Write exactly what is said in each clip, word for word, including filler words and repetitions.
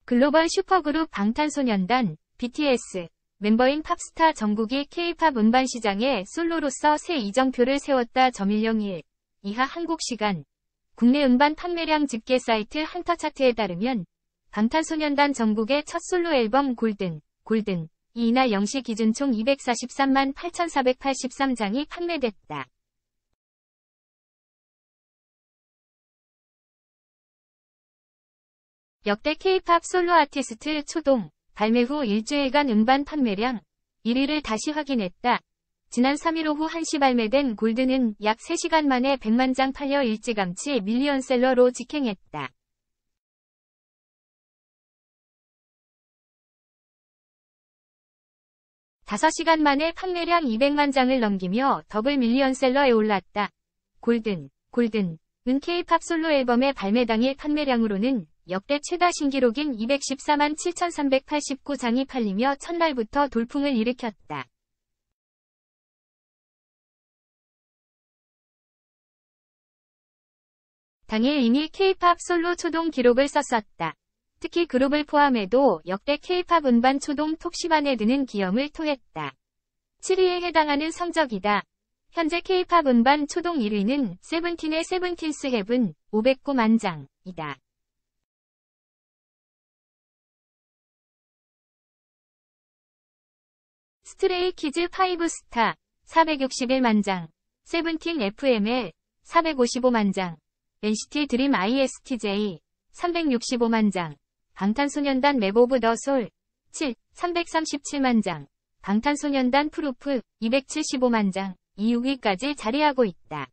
글로벌 슈퍼그룹 방탄소년단 비티에스 멤버인 팝스타 정국이 K-팝 음반 시장에 솔로로서 새 이정표를 세웠다. 점일영 일 이하 한국 시간 국내 음반 판매량 집계 사이트 한터차트에 따르면 방탄소년단 정국의 첫 솔로 앨범 골든, 골든 이 이날 영 시 기준 총 이백사십삼만 팔천사백팔십삼 장이 판매됐다. 역대 K-팝 솔로 아티스트 초동, 발매 후 일주일간 음반 판매량 일 위를 다시 확인했다. 지난 삼 일 오후 한 시 발매된 골든은 약 세 시간 만에 백만 장 팔려 일찌감치 밀리언셀러로 직행했다. 다섯 시간 만에 판매량 이백만 장을 넘기며 더블 밀리언셀러에 올랐다. 골든, 골든은 K-팝 솔로 앨범의 발매 당일 판매량으로는 역대 최다 신기록인 이백십사만 칠천삼백팔십구 장이 팔리며 첫날부터 돌풍을 일으켰다. 당일 이미 K-팝 솔로 초동 기록을 썼었다. 특히 그룹을 포함해도 역대 K-팝 음반 초동 톱 십 안에 드는 기염을 토했다. 칠 위에 해당하는 성적이다. 현재 K-팝 음반 초동 일 위는 세븐틴의 세븐틴스 헤븐 오백구만 장이다. 스트레이키즈 파이브 스타 사백육십일만 장, 세븐틴 에프엠엘 사백오십오만 장, 엔시티 드림 아이에스티제이 삼백육십오만 장, 방탄소년단 맵 오브 더 솔 칠 삼백삼십칠만 장, 방탄소년단 프루프 이백칠십오만 장, 이 육 위까지 자리하고 있다.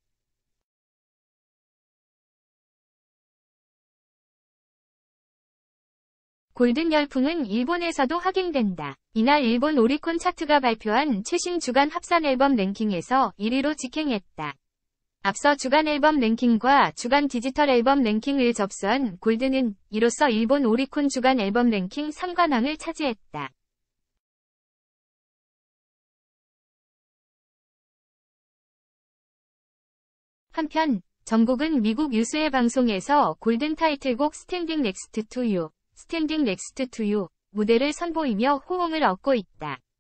골든 열풍은 일본에서도 확인된다. 이날 일본 오리콘 차트가 발표한 최신 주간 합산 앨범 랭킹에서 일 위로 직행했다. 앞서 주간 앨범 랭킹과 주간 디지털 앨범 랭킹을 접수한 골든은 이로써 일본 오리콘 주간 앨범 랭킹 삼 관왕을 차지했다. 한편 정국은 미국 유수의 방송에서 골든 타이틀곡 스탠딩 넥스트 투 유, 스탠딩 넥스트 투 유 무대를 선보이며 호응을 얻고 있다.